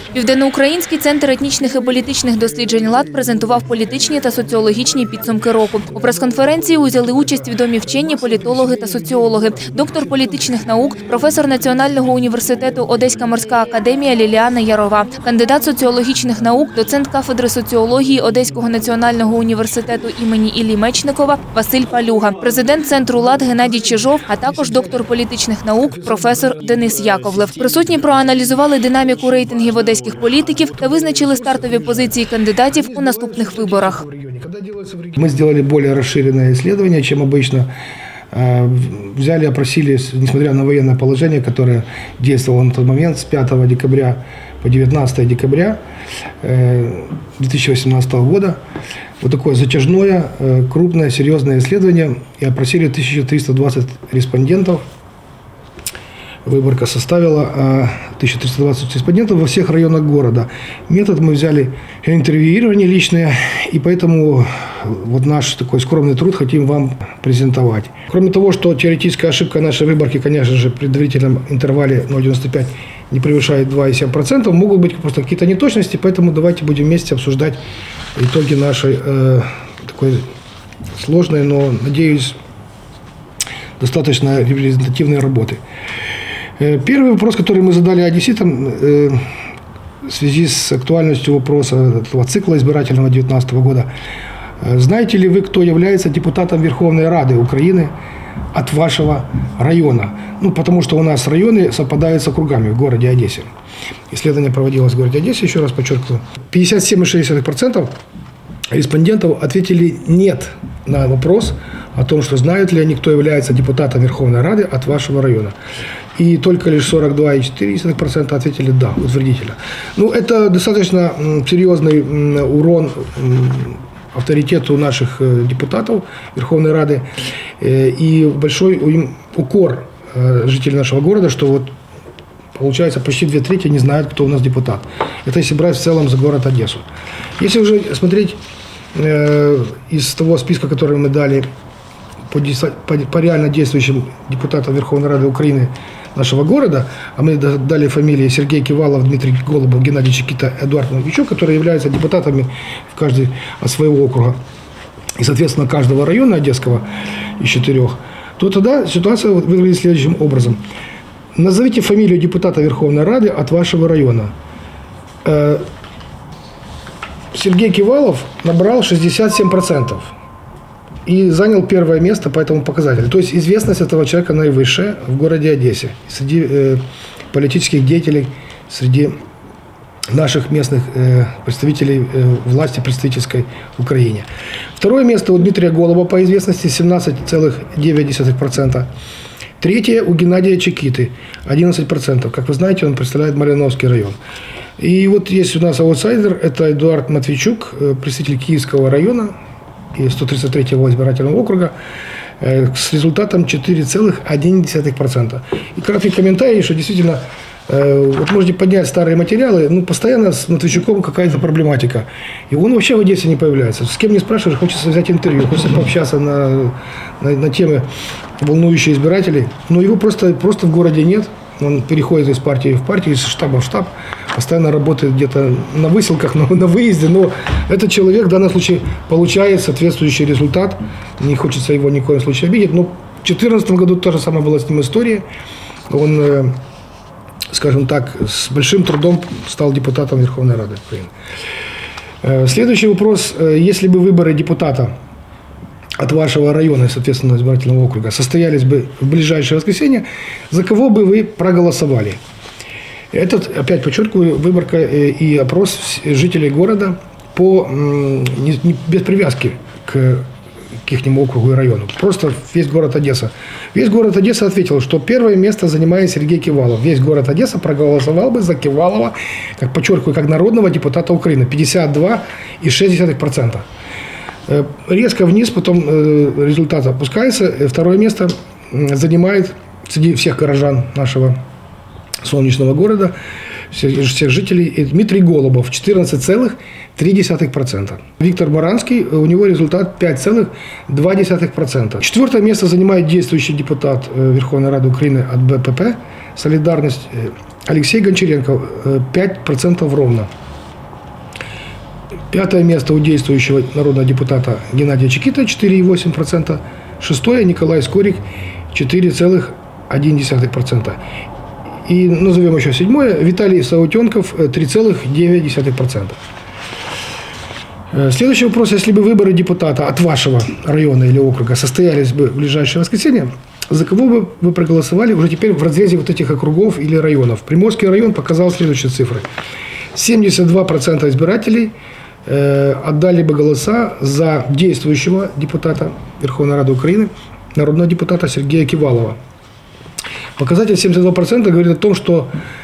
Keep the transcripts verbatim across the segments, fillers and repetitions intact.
Південноукраїнський центр етнічних і політичних досліджень «Лад» презентував політичні та соціологічні підсумки року. У прес-конференції узяли участь відомі вчені, політологи та соціологи, доктор політичних наук, професор Національного університету Одеська морська академія Ліліана Ярова, кандидат соціологічних наук, доцент кафедри соціології Одеського національного університету імені Іллі Мечникова Василь Палюга, президент центру «Лад» Геннадій Чижов, а також доктор політичних наук, професор Денис Яковлев. Присутні проаналізували динаміку рейтингів одеських політиків та визначили стартові позиції кандидатів у наступних виборах. Мы сделали более расширенное исследование, чем обычно. Взяли, опросили, несмотря на военное положение, которое действовало на тот момент с пятого декабря по девятнадцатое декабря две тысячи восемнадцатого года. Вот такое затяжное, крупное, серьезное исследование. И опросили тысячу триста двадцать респондентов. Выборка составила тысячу триста двадцать респондентов во всех районах города. Метод мы взяли интервьюирование личное, и поэтому вот наш такой скромный труд хотим вам презентовать. Кроме того, что теоретическая ошибка нашей выборки, конечно же, в предварительном интервале ноль целых девяносто пять не превышает два целых семь десятых процента, могут быть просто какие-то неточности, поэтому давайте будем вместе обсуждать итоги нашей э, такой сложной, но, надеюсь, достаточно репрезентативной работы. Первый вопрос, который мы задали одесситам э, в связи с актуальностью вопроса этого цикла избирательного две тысячи девятнадцатого года. Знаете ли вы, кто является депутатом Верховной Рады Украины от вашего района? Ну, потому что у нас районы совпадают с округами в городе Одессе. Исследование проводилось в городе Одессе, еще раз подчеркиваю. пятьдесят семь целых шесть десятых процента респондентов ответили «нет» на вопрос о том, что знают ли они, кто является депутатом Верховной Рады от вашего района. И только лишь сорок два целых четыре десятых процента ответили «да», утвердительно. Ну, это достаточно серьезный урон авторитету наших депутатов Верховной Рады и большой укор жителей нашего города, что вот получается почти две трети не знают, кто у нас депутат. Это если брать в целом за город Одессу. Если уже смотреть э, из того списка, который мы дали по, по, по реально действующим депутатам Верховной Рады Украины нашего города, а мы дали фамилии Сергей Кивалов, Дмитрий Голубов, Геннадий Чекита, Эдуард Новичок, которые являются депутатами в каждый от своего округа и, соответственно, каждого района Одесского из четырех, то тогда ситуация выглядит следующим образом. Назовите фамилию депутата Верховной Рады от вашего района. Сергей Кивалов набрал шестьдесят семь процентов и занял первое место по этому показателю. То есть известность этого человека наивысшая в городе Одессе, среди э, политических деятелей, среди наших местных э, представителей э, власти представительской в Украине. Второе место у Дмитрия Голуба по известности семнадцать целых девять десятых процента. Третье у Геннадия Чекиты одиннадцать процентов. Как вы знаете, он представляет Малиновский район. И вот есть у нас аутсайдер, это Эдуард Матвейчук, представитель Киевского района и сто тридцать третьего избирательного округа, с результатом четыре целых одна десятая процента. И краткий комментарий, что действительно, вот можете поднять старые материалы, ну, постоянно с Матвейчуком какая-то проблематика. И он вообще в Одессе не появляется. С кем не спрашиваешь, хочется взять интервью, хочется пообщаться на, на, на темы, волнующие избирателей. Но его просто, просто в городе нет. Он переходит из партии в партию, из штаба в штаб, постоянно работает где-то на выселках, на, на выезде. Но этот человек в данном случае получает соответствующий результат. Не хочется его ни в коем случае обидеть. Но в две тысячи четырнадцатом году та же самая была с ним история. Он, скажем так, с большим трудом стал депутатом Верховной Рады Украины. Следующий вопрос. Если бы выборы депутата от вашего района, соответственно, избирательного округа, состоялись бы в ближайшее воскресенье, за кого бы вы проголосовали? Этот, опять подчеркиваю, выборка и опрос жителей города по, не, не, без привязки к какому округу и району. Просто весь город Одесса. Весь город Одесса ответил, что первое место занимает Сергей Кивалов. Весь город Одесса проголосовал бы за Кивалова, как подчеркиваю, как народного депутата Украины. пятьдесят два целых шесть десятых процента. Резко вниз, потом результат опускается. Второе место занимает среди всех горожан нашего солнечного города, всех жителей, Дмитрий Голубов, четырнадцать целых три десятых процента. Виктор Баранский, у него результат пять целых два десятых процента. Четвертое место занимает действующий депутат Верховной Рады Украины от БПП «Солидарность» Алексей Гончаренко пять процентов ровно. Пятое место у действующего народного депутата Геннадия Чекита четыре целых восемь десятых процента. Шестое Николай Скорик четыре целых одна десятая процента. И назовем еще седьмое Виталий Саутенков три целых девять десятых процента. Следующий вопрос. Если бы выборы депутата от вашего района или округа состоялись бы в ближайшее воскресенье, за кого бы вы проголосовали уже теперь в разрезе вот этих округов или районов? Приморский район показал следующие цифры. семьдесят два процента избирателей э, отдали бы голоса за действующего депутата Верховной Рады Украины, народного депутата Сергея Кивалова. Показатель семьдесят два процента говорит о том, что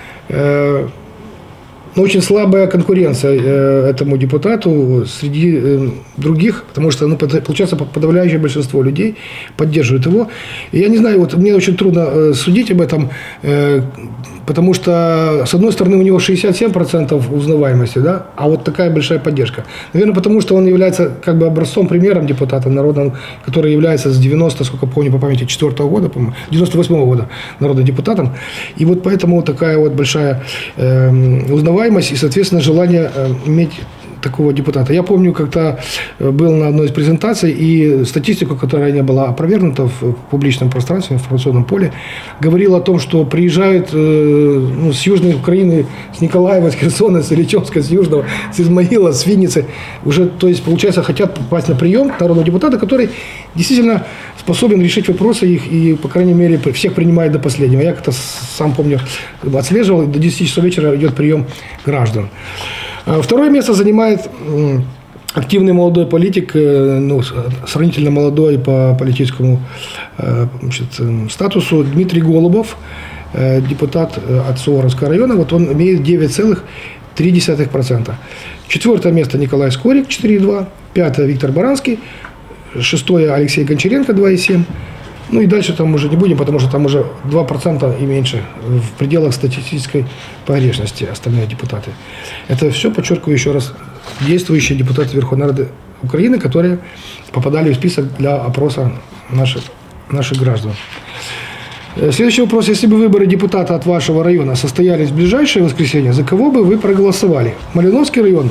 э, но очень слабая конкуренция э, этому депутату среди э, других, потому что, ну, получается, подавляющее большинство людей поддерживает его. И я не знаю, вот мне очень трудно э, судить об этом, э, потому что, с одной стороны, у него шестьдесят семь процентов узнаваемости, да, а вот такая большая поддержка. Наверное, потому что он является как бы образцом, примером депутата народного, который является с девяностого, сколько помню по памяти, четвёртого года, по-моему, девяносто восьмого года народным депутатом. И вот поэтому такая вот большая э, узнаваемость и, соответственно, желание иметь такого депутата. Я помню, как-то был на одной из презентаций, и статистику, которая не была опровергнута в публичном пространстве, в информационном поле, говорила о том, что приезжают ну, с Южной Украины, с Николаева, с Херсона, с Ильичевска, с Южного, с Измаила, с Винницы, уже, то есть, получается, хотят попасть на прием народного депутата, который действительно способен решить вопросы их и, по крайней мере, всех принимает до последнего. Я как-то сам помню, отслеживал, до десяти часов вечера идет прием граждан. Второе место занимает активный молодой политик, ну, сравнительно молодой по политическому, значит, статусу Дмитрий Голубов, депутат от Суворовского района. Вот он имеет девять целых три десятых процента. Четвертое место Николай Скорик, четыре целых два. Пятое Виктор Баранский. Шестое Алексей Гончаренко, два целых семь. Ну и дальше там уже не будем, потому что там уже два процента и меньше в пределах статистической погрешности остальные депутаты. Это все, подчеркиваю еще раз, действующие депутаты Верховной Рады Украины, которые попадали в список для опроса наших, наших граждан. Следующий вопрос. Если бы выборы депутата от вашего района состоялись в ближайшее воскресенье, за кого бы вы проголосовали? Малиновский район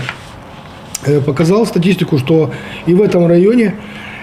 показал статистику, что и в этом районе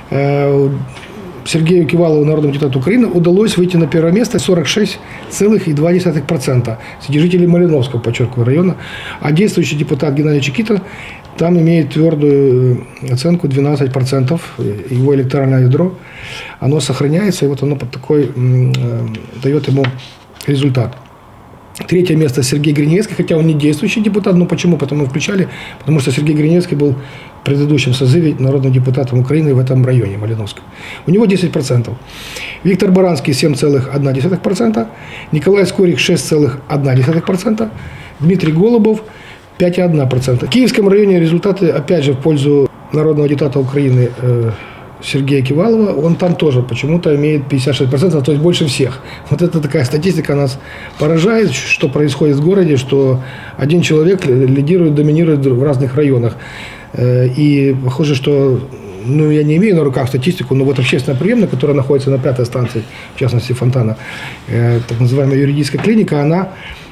Сергею Кивалову, народному депутату Украины, удалось выйти на первое место сорок шесть целых два десятых процента среди жителей Малиновского, подчеркиваю, района. А действующий депутат Геннадий Чекита там имеет твердую оценку двенадцать процентов. Его электоральное ядро, оно сохраняется, и вот оно под такой э, дает ему результат. Третье место Сергей Гриневский, хотя он не действующий депутат. Но почему? Потому включали, потому что Сергей Гриневский был в предыдущем созыве народным депутатом Украины в этом районе, Малиновском. У него десять процентов. Виктор Баранский семь целых одна десятая процента. Николай Скорик шесть целых одна десятая процента. Дмитрий Голубов пять целых одна десятая процента. В Киевском районе результаты опять же в пользу народного депутата Украины э, Сергея Кивалова. Он там тоже почему-то имеет пятьдесят шесть процентов, то есть больше всех. Вот это такая статистика нас поражает, что происходит в городе, что один человек лидирует, доминирует в разных районах. И похоже, что, ну, я не имею на руках статистику, но вот общественная приемная, которая находится на пятой станции, в частности Фонтана, так называемая юридическая клиника, она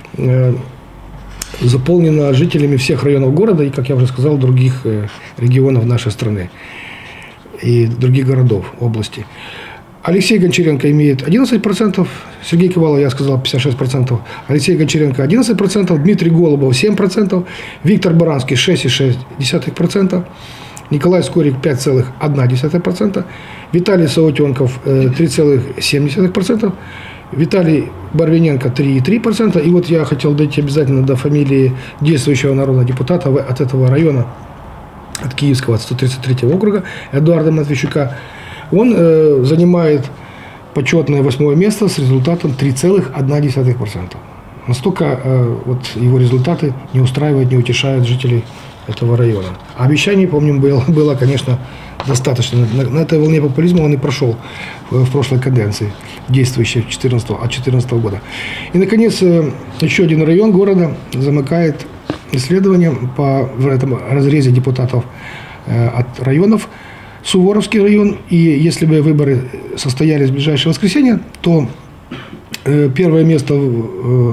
заполнена жителями всех районов города и, как я уже сказал, других регионов нашей страны и других городов, области. Алексей Гончаренко имеет одиннадцать процентов, Сергей Кивалов, я сказал, пятьдесят шесть процентов, Алексей Гончаренко одиннадцать процентов, Дмитрий Голубов семь процентов, Виктор Баранский шесть целых шесть десятых процента, Николай Скорик пять целых одна десятая процента, Виталий Саутенков три целых семь десятых процента, Виталий Барвиненко три целых три десятых процента. И вот я хотел дойти обязательно до фамилии действующего народного депутата от этого района, от Киевского, от сто тридцать третьего округа, Эдуарда Матвейчука. Он э, занимает почетное восьмое место с результатом три целых одна десятая процента. Настолько э, вот его результаты не устраивают, не утешают жителей этого района. А обещаний, помним, было, было, конечно, достаточно. На, на этой волне популизма он и прошел в, в прошлой каденции, действующей от две тысячи четырнадцатого года. И, наконец, э, еще один район города замыкает исследование по в этом разрезе депутатов э, от районов. Суворовский район, и если бы выборы состоялись в ближайшее воскресенье, то э, первое место в,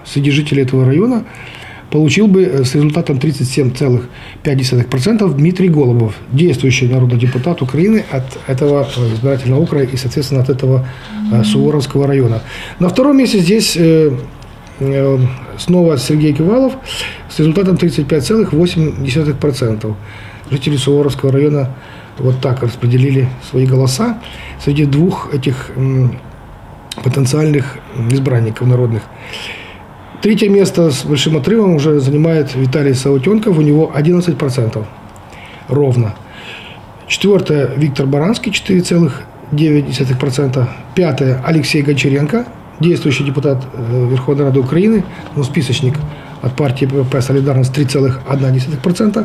среди жителей этого района получил бы с результатом тридцать семь целых пять десятых процента Дмитрий Голубов, действующий народный депутат Украины от этого избирательного округа и, соответственно, от этого Суворовского района. На втором месте здесь снова Сергей Кивалов с результатом тридцать пять целых восемь десятых процента. Жители Суворовского района вот так распределили свои голоса среди двух этих потенциальных избранников народных. Третье место с большим отрывом уже занимает Виталий Саутенков, у него одиннадцать процентов ровно. Четвертое – Виктор Баранский, четыре целых девять десятых процента. Пятое – Алексей Гончаренко, действующий депутат Верховной Рады Украины, ну, списочник от партии ПП «Солидарность» три целых одна десятая процента.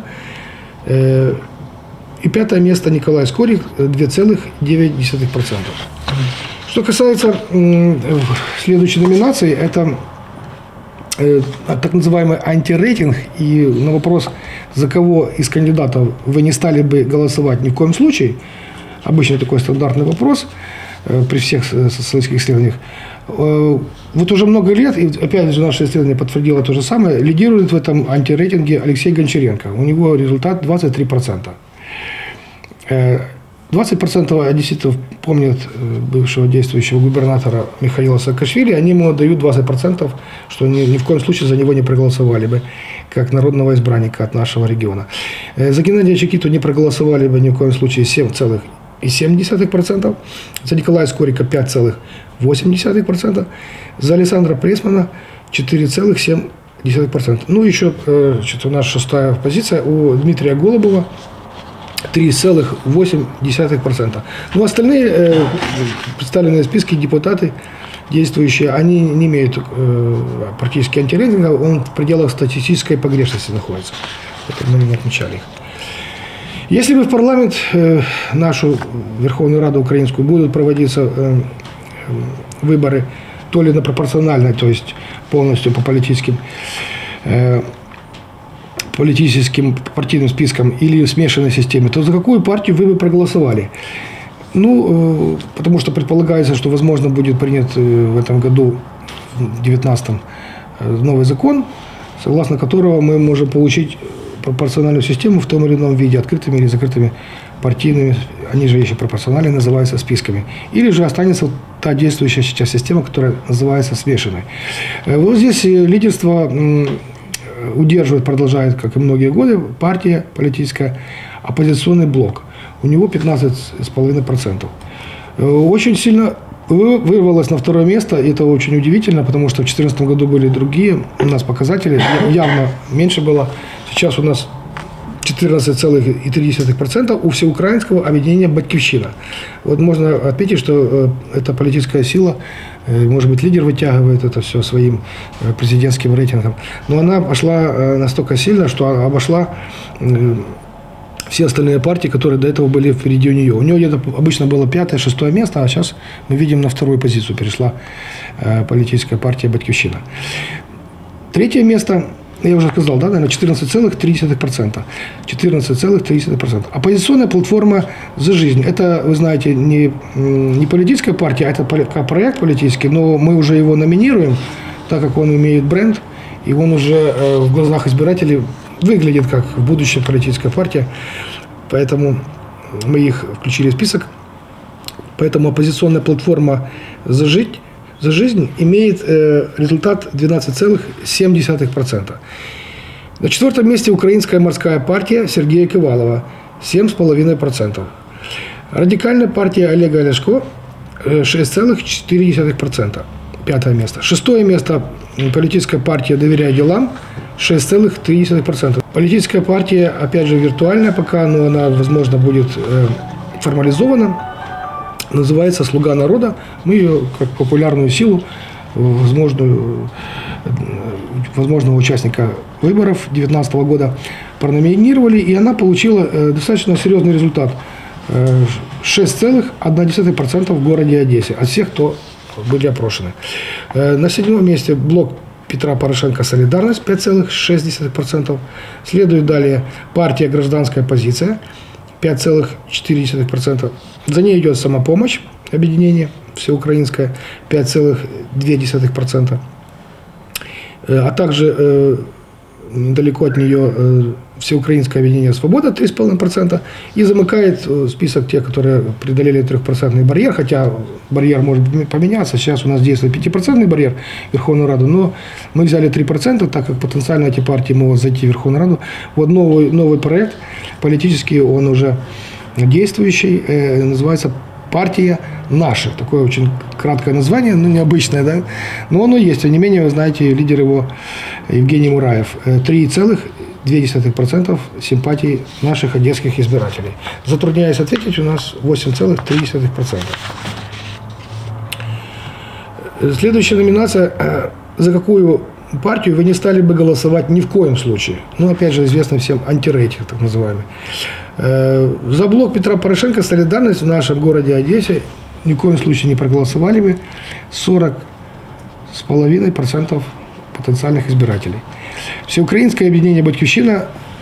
И пятое место Николай Скорик, два целых девять десятых процента. Что касается следующей номинации, это так называемый антирейтинг, и на вопрос, за кого из кандидатов вы не стали бы голосовать ни в коем случае, обычно такой стандартный вопрос при всех социологических исследованиях. Вот уже много лет, и опять же наше исследование подтвердило то же самое, лидирует в этом антирейтинге Алексей Гончаренко. У него результат двадцать три процента. двадцать процентов одесситов помнят бывшего действующего губернатора Михаила Саакашвили, они ему отдают двадцать процентов, что ни, ни в коем случае за него не проголосовали бы, как народного избранника от нашего региона. За Геннадия Чекиту не проголосовали бы ни в коем случае семь целых семь десятых процента, за Николая Скорика пять целых восемь десятых процента, за Александра Пресмана четыре целых семь десятых процента. Ну, еще что-то у нас шестая позиция у Дмитрия Голубова, три целых восемь десятых процента. Ну, остальные э, представленные в списке депутаты, действующие, они не имеют э, практически антирейтинга, он в пределах статистической погрешности находится. Это мы не отмечали их. Если бы в парламент э, нашу Верховную Раду Украинскую будут проводиться э, выборы то ли на пропорциональной, то есть полностью по политическим э, политическим партийным спискам или в смешанной системе, то за какую партию вы бы проголосовали? Ну, потому что предполагается, что, возможно, будет принят в этом году, в две тысячи девятнадцатом, новый закон, согласно которого мы можем получить пропорциональную систему в том или ином виде, открытыми или закрытыми партийными, они же еще пропорциональные, называются списками. Или же останется та действующая сейчас система, которая называется смешанной. Вот здесь лидерство удерживает, продолжает, как и многие годы, партия политическая «Оппозиционный блок». У него пятнадцать целых пять десятых процента. Очень сильно вырвалось на второе место, и это очень удивительно, потому что в две тысячи четырнадцатом году были другие у нас показатели, явно меньше было. Сейчас у нас четырнадцать целых три десятых процента у всеукраинского объединения «Батькивщина». Вот можно отметить, что эта политическая сила, может быть, лидер вытягивает это все своим президентским рейтингом, но она пошла настолько сильно, что обошла все остальные партии, которые до этого были впереди у нее. У нее где-то обычно было пятое, шестое место, а сейчас мы видим, на вторую позицию перешла политическая партия «Батькивщина». Третье место, я уже сказал, да, наверное, четырнадцать целых три десятых процента. четырнадцать целых три десятых процента. Оппозиционная платформа «За жизнь». Это, вы знаете, не, не политическая партия, а это проект политический, но мы уже его номинируем, так как он имеет бренд, и он уже в глазах избирателей выглядит как будущая политическая партия. Поэтому мы их включили в список. Поэтому оппозиционная платформа «За жить», «За жизнь» имеет э, результат двенадцать целых семь десятых процента. На четвертом месте украинская морская партия Сергея Кивалова семь целых пять десятых процента. Радикальная партия Олега Ляшко шесть целых четыре десятых процента. Пятое место. Шестое место политическая партия «Доверяй делам» шесть целых три десятых процента. Политическая партия, опять же, виртуальная пока, но она, возможно, будет э, формализована. Называется «Слуга народа». Мы ее как популярную силу, возможную, возможного участника выборов две тысячи девятнадцатого года прономинировали, и она получила э, достаточно серьезный результат. Э, шесть целых одна десятая процента в городе Одессе от всех, кто были опрошены. Э, на седьмом месте блок Петра Порошенко «Солидарность» пять целых шесть десятых процента. Следует далее партия «Гражданская позиция» пять целых четыре десятых процента. За ней идет «Самопомощь», объединение всеукраинское, пять целых две десятых процента. а также недалеко от нее Всеукраинское объединение «Свобода» три целых пять десятых процента и замыкает список тех, которые преодолели трехпроцентный барьер, хотя барьер может поменяться. Сейчас у нас действует пятипроцентный барьер в Верховную Раду, но мы взяли три процента, так как потенциально эти партии могут зайти в Верховную Раду. Вот новый, новый проект политический, он уже действующий, э, называется «Партия наших». Такое очень краткое название, ну необычное, да, но оно есть. Тем не менее, вы знаете, лидер его Евгений Мураев. три целых две десятых процента симпатий наших одесских избирателей. Затрудняясь ответить, у нас восемь целых три десятых процента. Следующая номинация. За какую партию вы не стали бы голосовать ни в коем случае? Ну, опять же, известно всем антирейтинг, так называемый. За блок Петра Порошенко «Солидарность» в нашем городе Одессе ни в коем случае не проголосовали бы сорок с половиной процентов потенциальных избирателей. Всеукраинское объединение «Батьківщина»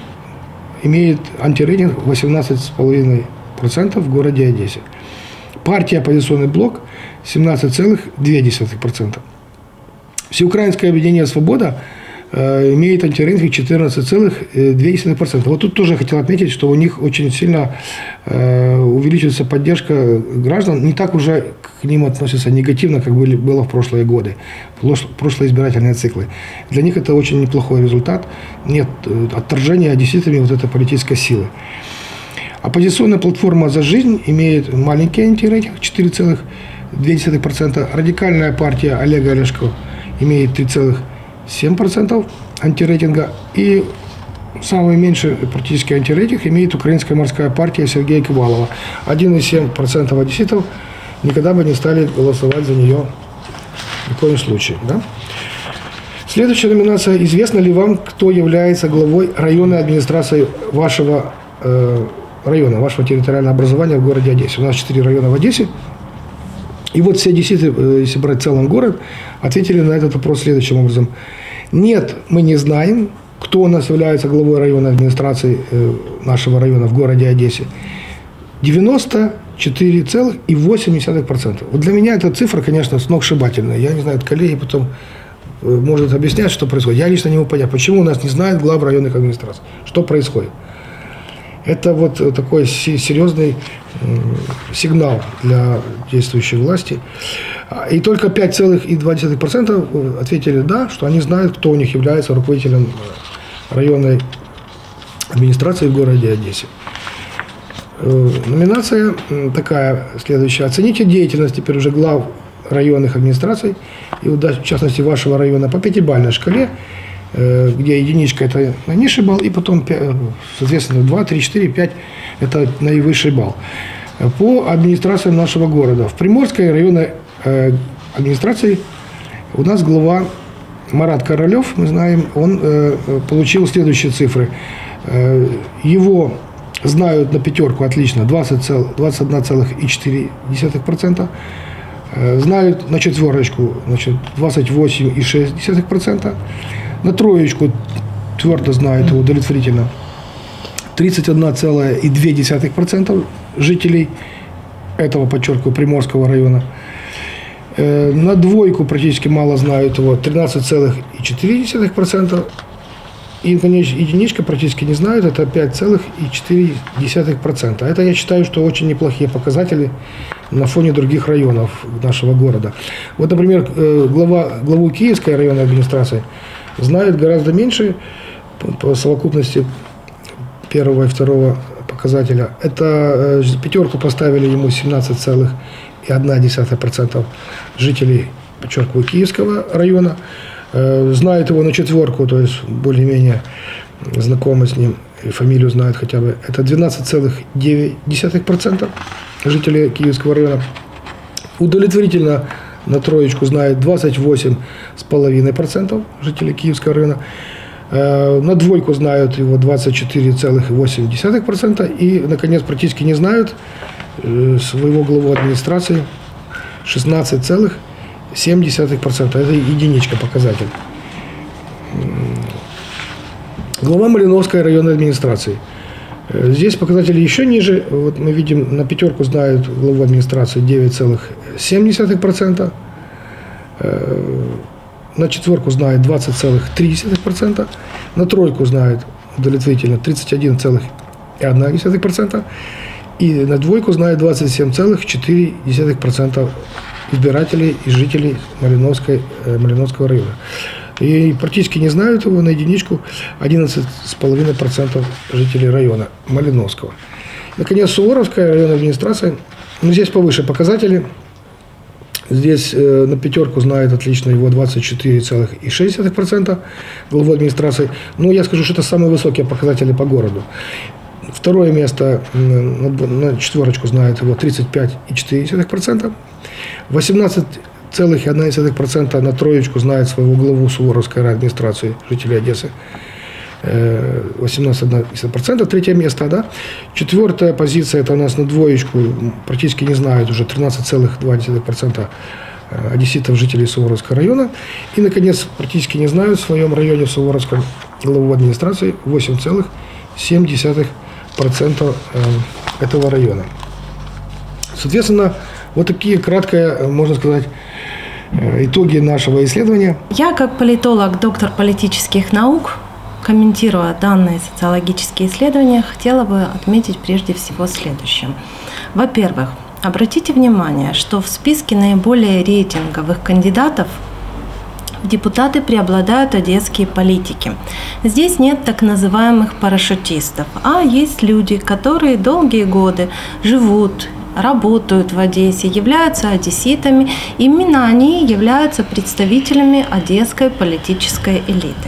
имеет антирейтинг восемнадцать с половиной процентов в городе Одессе. Партия «Оппозиционный блок» семнадцать целых две десятых процента. Всеукраинское объединение «Свобода» э, имеет антирейтинг четырнадцать целых две десятых процента. Вот тут тоже хотел отметить, что у них очень сильно э, увеличивается поддержка граждан. Не так уже к ним относятся негативно, как были, было в прошлые годы, прошлые избирательные циклы. Для них это очень неплохой результат. Нет отторжения одесситами вот этой политической силы. Оппозиционная платформа «За жизнь» имеет маленький антирейтинг четыре целых две десятых процента. Радикальная партия Олега Ляшко имеет три целых семь десятых процента антирейтинга. И самый меньший практически антирейтинг имеет Украинская морская партия Сергея Кивалова. один целых семь десятых процента одесситов никогда бы не стали голосовать за нее ни в коем случае. Да? Следующая номинация. Известно ли вам, кто является главой районной администрации вашего э, района, вашего территориального образования в городе Одессе? У нас четыре района в Одессе. И вот все одесситы, если брать целый город, ответили на этот вопрос следующим образом. Нет, мы не знаем, кто у нас является главой районной администрации нашего района в городе Одессе. девяносто четыре целых восемь десятых процента. Вот для меня эта цифра, конечно, сногсшибательная. Я не знаю, коллеги потом может объяснять, что происходит. Я лично не могу понять, почему у нас не знают глав районных администраций. Что происходит? Это вот такой серьезный сигнал для действующей власти. И только пять целых два десятых процента ответили «да», что они знают, кто у них является руководителем районной администрации в городе Одессе. Номинация такая следующая. Оцените деятельность теперь уже глав районных администраций, и в частности вашего района, по пятибалльной шкале, где единичка – это наинизший балл, и потом, соответственно, два, три, четыре, пять – это наивысший балл. По администрациям нашего города. В Приморской районной администрации у нас глава Марат Королев, мы знаем, он получил следующие цифры. Его знают на пятерку отлично двадцать одна целых четыре десятых процента. Знают на четверочку, значит, двадцать восемь целых шесть десятых процента. На троечку твердо знают его удовлетворительно тридцать одна целая две десятых процента жителей этого, подчеркиваю, Приморского района. На двойку практически мало знают его тринадцать целых четыре десятых процента. И, конечно, единичка практически не знают, это пять целых четыре десятых процента. Это, я считаю, что очень неплохие показатели на фоне других районов нашего города. Вот, например, глава, главу Киевской районной администрации знают гораздо меньше по совокупности первого и второго показателя. Это пятерку поставили ему семнадцать целых одна десятая процента жителей, подчеркиваю, Киевского района. Знают его на четверку, то есть более-менее знакомы с ним, и фамилию знают хотя бы. Это двенадцать целых девять десятых процента жителей Киевского района. Удовлетворительно на троечку знают двадцать восемь целых пять десятых процента жителей Киевского района. На двойку знают его двадцать четыре целых восемь десятых процента. И, наконец, практически не знают своего главу администрации шестнадцать целых семь десятых процента. Это единичка показатель. Глава Малиновской районной администрации. Здесь показатели еще ниже. Вот мы видим, на пятерку знают главу администрации девять целых семь десятых процента. на четверку знает двадцать целых три десятых процента, на тройку знает удовлетворительно тридцать один целых одна десятая процента и на двойку знает двадцать семь целых четыре десятых процента избирателей и жителей Малиновской, Малиновского района. И практически не знают его на единичку одиннадцать целых пять десятых процента жителей района Малиновского. Наконец, Суворовская районная администрация, ну, здесь повыше показатели. Здесь э, на пятерку знает отлично его двадцать четыре целых шесть десятых процента главу администрации. Но я скажу, что это самые высокие показатели по городу. Второе место на, на четверочку знает его тридцать пять целых четыре десятых процента. восемнадцать целых одна десятая процента на троечку знает своего главу Суворовской администрации жителей Одессы. восемнадцать целых одна десятая процента. Третье место, да. Четвертая позиция, это у нас на двоечку, практически не знают уже тринадцать целых два десятых процента одесситов, жителей Суворовского района. И, наконец, практически не знают в своем районе Суворовском главу администрации восемь целых семь десятых процента этого района. Соответственно, вот такие краткие, можно сказать, итоги нашего исследования. Я, как политолог, доктор политических наук, комментируя данные социологические исследования, хотела бы отметить прежде всего следующее. Во-первых, обратите внимание, что в списке наиболее рейтинговых кандидатов в депутаты преобладают одесские политики. Здесь нет так называемых парашютистов, а есть люди, которые долгие годы живут, работают в Одессе, являются одесситами. Именно они являются представителями одесской политической элиты.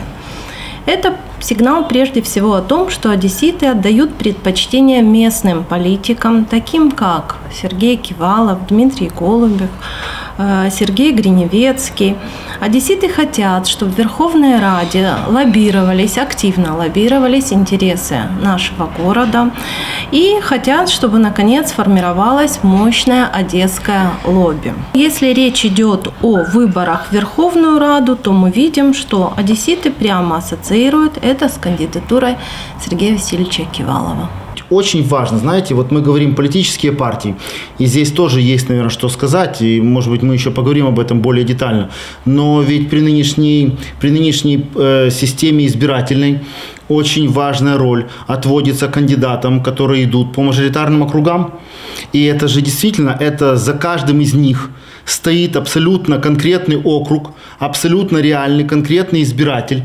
Это сигнал прежде всего о том, что одесситы отдают предпочтение местным политикам, таким как Сергей Кивалов, Дмитрий Голубев, Сергей Гриневецкий. Одесситы хотят, чтобы в Верховной Раде лоббировались, активно лоббировались интересы нашего города и хотят, чтобы наконец сформировалось мощное одесское лобби. Если речь идет о выборах в Верховную Раду, то мы видим, что одесситы прямо ассоциируют это с кандидатурой Сергея Васильевича Кивалова. Очень важно, знаете, вот мы говорим политические партии, и здесь тоже есть, наверное, что сказать, и, может быть, мы еще поговорим об этом более детально, но ведь при нынешней, при нынешней э, системе избирательной очень важная роль отводится кандидатам, которые идут по мажоритарным округам, и это же действительно, это за каждым из них стоит абсолютно конкретный округ, абсолютно реальный конкретный избиратель,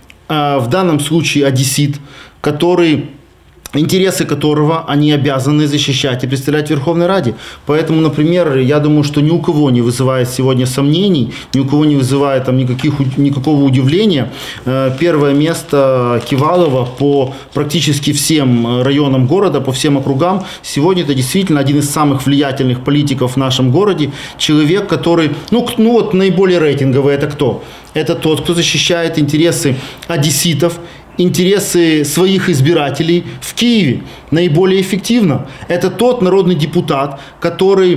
э, в данном случае одессит, который... интересы которого они обязаны защищать и представлять в Верховной Раде. Поэтому, например, я думаю, что ни у кого не вызывает сегодня сомнений, ни у кого не вызывает там никаких, никакого удивления. Первое место Кивалова по практически всем районам города, по всем округам. Сегодня это действительно один из самых влиятельных политиков в нашем городе. Человек, который, ну, ну вот наиболее рейтинговый, это кто? Это тот, кто защищает интересы одесситов, интересы своих избирателей в Киеве наиболее эффективно. Это тот народный депутат, который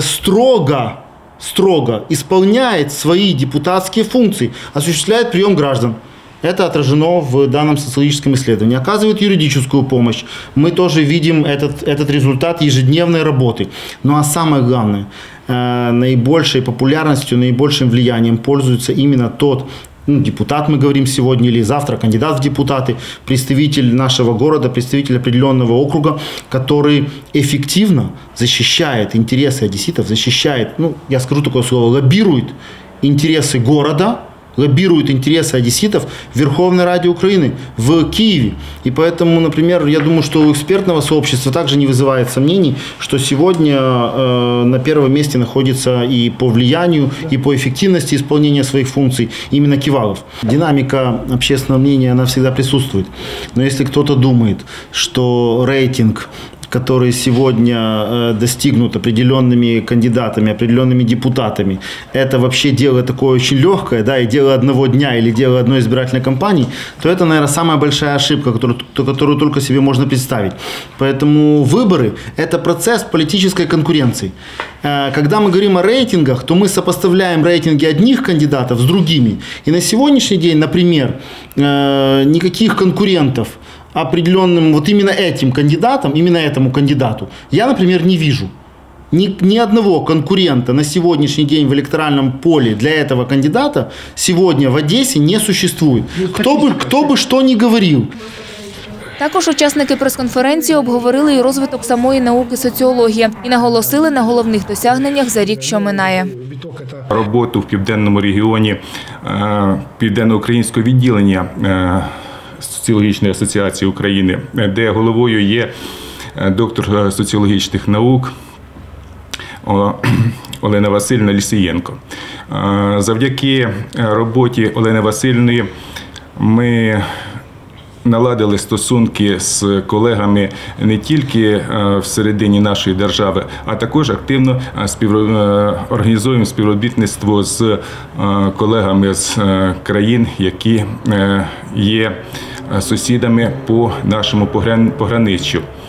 строго, строго исполняет свои депутатские функции, осуществляет прием граждан. Это отражено в данном социологическом исследовании. Оказывает юридическую помощь. Мы тоже видим этот, этот результат ежедневной работы. Ну а самое главное, наибольшей популярностью, наибольшим влиянием пользуется именно тот, ну, депутат, мы говорим сегодня или завтра, кандидат в депутаты, представитель нашего города, представитель определенного округа, который эффективно защищает интересы одесситов, защищает, ну, я скажу такое слово, лоббирует интересы города, лоббирует интересы одесситов в Верховной Раде Украины, в Киеве. И поэтому, например, я думаю, что у экспертного сообщества также не вызывает сомнений, что сегодня э, на первом месте находится и по влиянию, и по эффективности исполнения своих функций именно Кивалов. Динамика общественного мнения, она всегда присутствует. Но если кто-то думает, что рейтинг, который сегодня э, достигнут определенными кандидатами, определенными депутатами, это вообще дело такое очень легкое, да, и дело одного дня или дело одной избирательной кампании, то это, наверное, самая большая ошибка, которую, которую только себе можно представить. Поэтому выборы – это процесс политической конкуренции. Э, когда мы говорим о рейтингах, то мы сопоставляем рейтинги одних кандидатов с другими. И на сегодняшний день, например, э, никаких конкурентов определенным, вот именно этим кандидатам, именно этому кандидату, я, например, не вижу. Ни, ни одного конкурента на сегодняшний день в электоральном поле для этого кандидата сегодня в Одессе не существует. Кто бы, кто бы что ни говорил. Також учасники прес-конференції обговорили і розвиток самої науки соціологія і наголосили на головних досягненнях за рік, що минає. Роботу в південному регіоні Південно-Українського відділення Соціологічної асоціації України, де головою є доктор соціологічних наук Олена Васильівна Лісієнко. Завдяки роботі Олени Васильівни ми наладили стосунки з колегами не тільки всередині нашої держави, а також активно організуємо співробітництво з колегами з країн, які є сусідами по нашому пограниччю.